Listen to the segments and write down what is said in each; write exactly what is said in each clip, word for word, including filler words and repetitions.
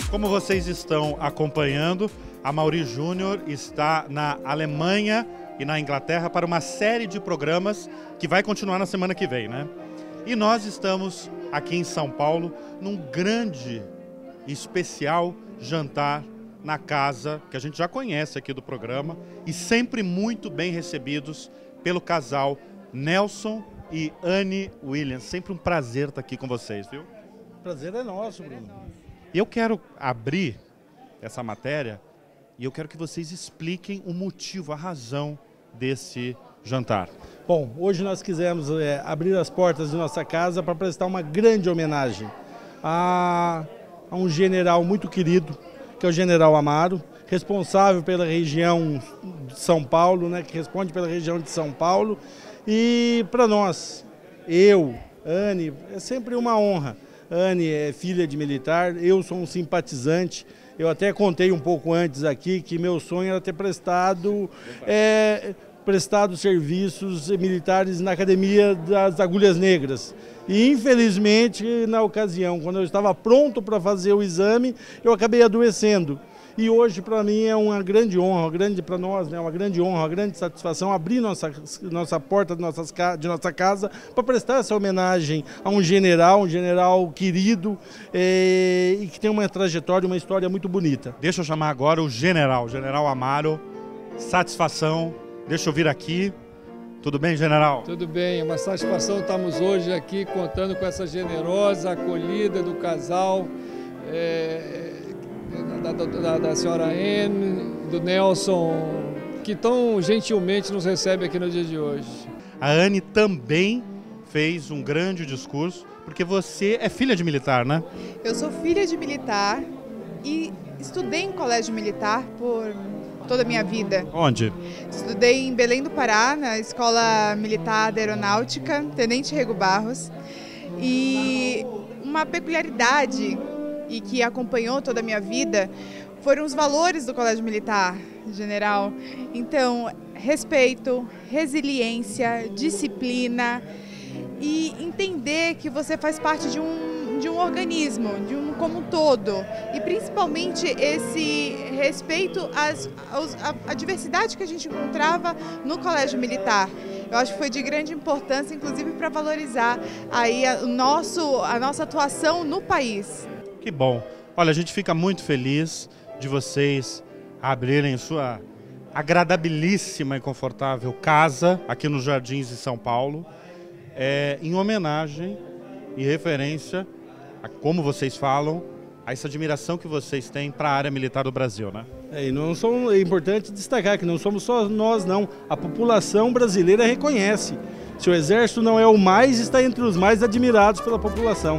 Como vocês estão acompanhando, Amaury Júnior está na Alemanha e na Inglaterra para uma série de programas que vai continuar na semana que vem, né? E nós estamos aqui em São Paulo num grande e especial jantar na casa que a gente já conhece aqui do programa e sempre muito bem recebidos pelo casal Nelson e Anne Williams. Sempre um prazer estar aqui com vocês, viu? Prazer é nosso, Bruno. Eu quero abrir essa matéria e eu quero que vocês expliquem o motivo, a razão desse jantar. Bom, hoje nós quisemos é, abrir as portas de nossa casa para prestar uma grande homenagem a, a um general muito querido, que é o General Amaro, responsável pela região de São Paulo, né, que responde pela região de São Paulo. E para nós, eu, Anne, é sempre uma honra. Anne é filha de militar, eu sou um simpatizante. Eu até contei um pouco antes aqui que meu sonho era ter prestado, é, prestado serviços militares na Academia das Agulhas Negras. E infelizmente, na ocasião, quando eu estava pronto para fazer o exame, eu acabei adoecendo. E hoje, para mim, é uma grande honra, uma grande para nós, né, uma grande honra, uma grande satisfação abrir nossa, nossa porta de, nossas, de nossa casa para prestar essa homenagem a um general, um general querido é, e que tem uma trajetória, uma história muito bonita. Deixa eu chamar agora o general, o General Amaro. Satisfação, deixa eu vir aqui. Tudo bem, general? Tudo bem, é uma satisfação estarmos hoje aqui contando com essa generosa acolhida do casal. É, Da, da, da senhora Anne, do Nelson, que tão gentilmente nos recebe aqui no dia de hoje. A Anne também fez um grande discurso, porque você é filha de militar, né? Eu sou filha de militar e estudei em colégio militar por toda a minha vida. Onde? Estudei em Belém do Pará, na Escola Militar da Aeronáutica, Tenente Rego Barros. E uma peculiaridade e que acompanhou toda a minha vida, foram os valores do Colégio Militar, general. Então, respeito, resiliência, disciplina e entender que você faz parte de um, de um organismo, de um como um todo. E principalmente esse respeito às, aos, à, à diversidade que a gente encontrava no Colégio Militar. Eu acho que foi de grande importância, inclusive para valorizar aí a, o nosso, a nossa atuação no país. Que bom. Olha, a gente fica muito feliz de vocês abrirem sua agradabilíssima e confortável casa aqui nos Jardins de São Paulo, é, em homenagem e referência a como vocês falam, a essa admiração que vocês têm para a área militar do Brasil, né? É, e não são, é importante destacar que não somos só nós, não. A população brasileira reconhece. Se o Exército não é o mais, está entre os mais admirados pela população.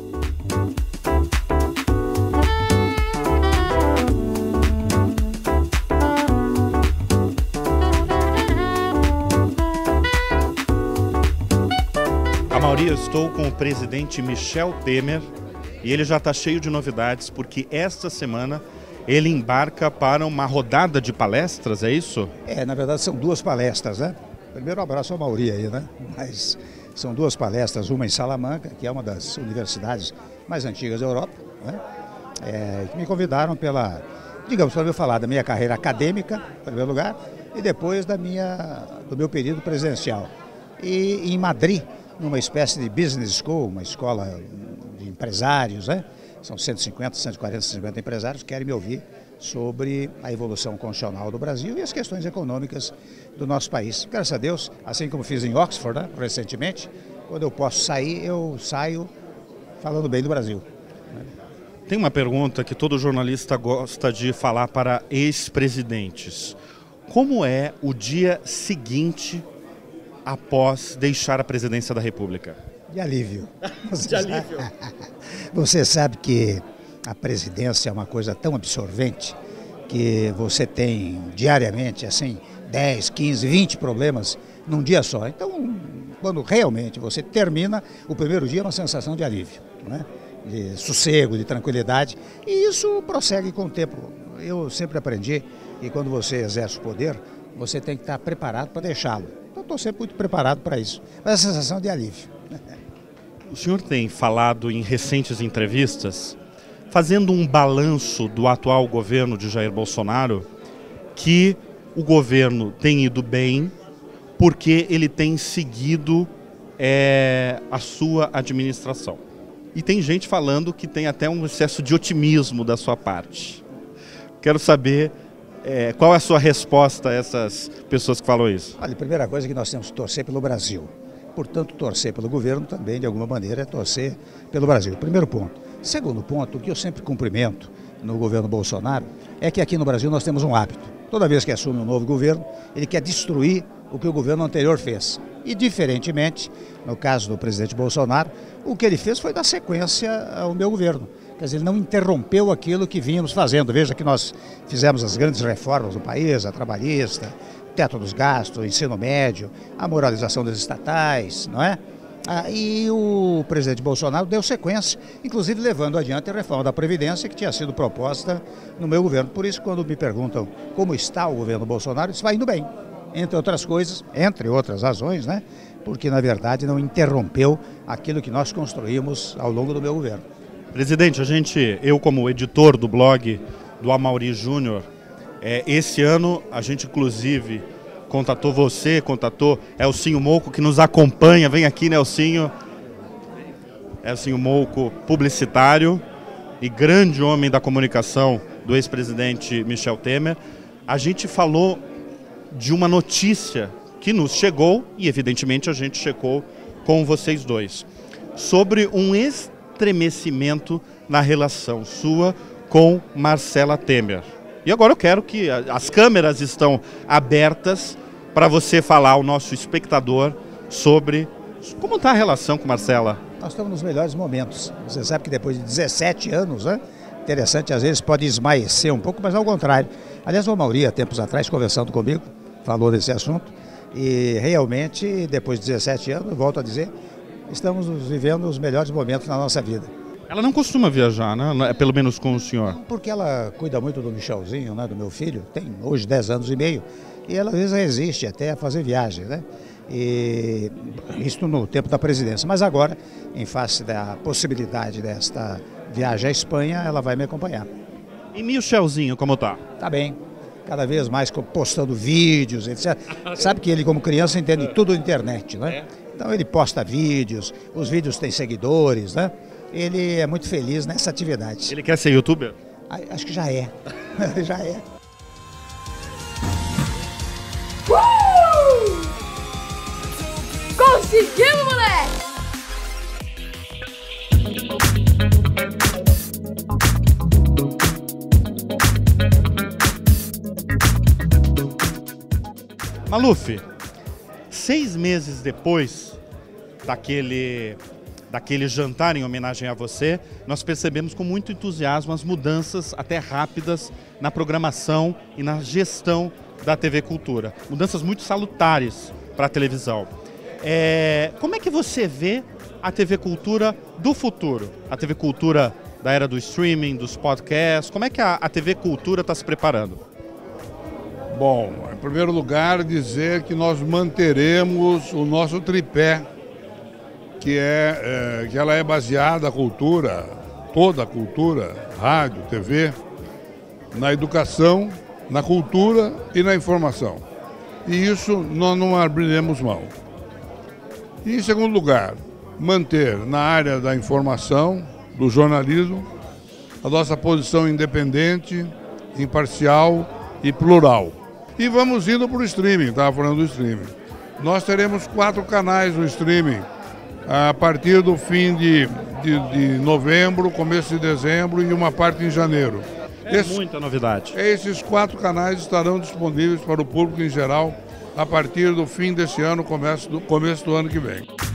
Amaury, eu estou com o presidente Michel Temer e ele já está cheio de novidades porque esta semana ele embarca para uma rodada de palestras, é isso? É, na verdade são duas palestras, né? Primeiro um abraço ao Amaury aí, né? Mas são duas palestras, uma em Salamanca, que é uma das universidades mais antigas da Europa, né? É, que me convidaram pela, digamos, para eu falar da minha carreira acadêmica, em primeiro lugar, e depois da minha, do meu período presidencial. E em Madrid, numa espécie de business school, uma escola de empresários, né? São cento e cinquenta, cento e quarenta, cento e cinquenta empresários que querem me ouvir sobre a evolução constitucional do Brasil e as questões econômicas do nosso país. Graças a Deus, assim como fiz em Oxford, né, recentemente, quando eu posso sair, eu saio falando bem do Brasil. Tem uma pergunta que todo jornalista gosta de falar para ex-presidentes. Como é o dia seguinte após deixar a presidência da República? De alívio. Você de alívio. Sabe, você sabe que a presidência é uma coisa tão absorvente que você tem diariamente, assim, dez, quinze, vinte problemas num dia só. Então, quando realmente você termina, o primeiro dia é uma sensação de alívio, né? De sossego, de tranquilidade, e isso prossegue com o tempo. Eu sempre aprendi que quando você exerce o poder, você tem que estar preparado para deixá-lo. Então, estou sempre muito preparado para isso. Mas a sensação de alívio. O senhor tem falado em recentes entrevistas, fazendo um balanço do atual governo de Jair Bolsonaro, que o governo tem ido bem porque ele tem seguido é, a sua administração. E tem gente falando que tem até um excesso de otimismo da sua parte. Quero saber é, qual é a sua resposta a essas pessoas que falam isso. Olha, a primeira coisa é que nós temos que torcer pelo Brasil. Portanto, torcer pelo governo também, de alguma maneira, é torcer pelo Brasil. Primeiro ponto. Segundo ponto, o que eu sempre cumprimento no governo Bolsonaro é que aqui no Brasil nós temos um hábito. Toda vez que assume um novo governo, ele quer destruir o que o governo anterior fez. E, diferentemente, no caso do presidente Bolsonaro, o que ele fez foi dar sequência ao meu governo. Quer dizer, ele não interrompeu aquilo que vínhamos fazendo. Veja que nós fizemos as grandes reformas do país, a trabalhista, teto dos gastos, o ensino médio, a moralização das estatais, não é? Ah, e o presidente Bolsonaro deu sequência, inclusive levando adiante a reforma da Previdência que tinha sido proposta no meu governo. Por isso, quando me perguntam como está o governo Bolsonaro, isso vai indo bem, entre outras coisas, entre outras razões, né? Porque, na verdade, não interrompeu aquilo que nós construímos ao longo do meu governo. Presidente, a gente, eu como editor do blog do Amaury Júnior, é, esse ano a gente, inclusive, contatou você, contatou Elcinho Mouco, que nos acompanha. Vem aqui, né, Elcinho? Elcinho Mouco, publicitário e grande homem da comunicação do ex-presidente Michel Temer. A gente falou de uma notícia que nos chegou, e evidentemente a gente checou com vocês dois, sobre um estremecimento na relação sua com Marcela Temer. E agora eu quero que as câmeras estão abertas para você falar ao nosso espectador sobre como está a relação com Marcela. Nós estamos nos melhores momentos. Você sabe que depois de dezessete anos, né? Interessante, às vezes pode esmaecer um pouco, mas ao contrário. Aliás, o Amaury, há tempos atrás, conversando comigo, falou desse assunto. E realmente, depois de dezessete anos, volto a dizer, estamos vivendo os melhores momentos na nossa vida. Ela não costuma viajar, né? Pelo menos com o senhor. Porque ela cuida muito do Michelzinho, né? Do meu filho, tem hoje dez anos e meio, e ela às vezes resiste até a fazer viagem, né? E isso no tempo da presidência. Mas agora, em face da possibilidade desta viagem à Espanha, ela vai me acompanhar. E Michelzinho, como tá? Tá bem. Cada vez mais postando vídeos, etcétera. Sabe que ele, como criança, entende tudo na internet, né? Então ele posta vídeos, os vídeos têm seguidores, né? Ele é muito feliz nessa atividade. Ele quer ser youtuber? Acho que já é. Já é. Uh! Conseguimos, moleque! Maluf, seis meses depois daquele... daquele jantar em homenagem a você, nós percebemos com muito entusiasmo as mudanças até rápidas na programação e na gestão da T V Cultura. Mudanças muito salutares para a televisão. É, como é que você vê a T V Cultura do futuro? A T V Cultura da era do streaming, dos podcasts, como é que a, a T V Cultura está se preparando? Bom, em primeiro lugar, dizer que nós manteremos o nosso tripé, que, é, é, que ela é baseada, a cultura, toda a cultura, rádio, T V, na educação, na cultura e na informação. E isso nós não abriremos mão. E, em segundo lugar, manter na área da informação, do jornalismo, a nossa posição independente, imparcial e plural. E vamos indo para o streaming, estava falando do streaming. Nós teremos quatro canais no streaming, a partir do fim de, de, de novembro, começo de dezembro e uma parte em janeiro. É Esse, muita novidade. Esses quatro canais estarão disponíveis para o público em geral a partir do fim desse ano, começo do, começo do ano que vem.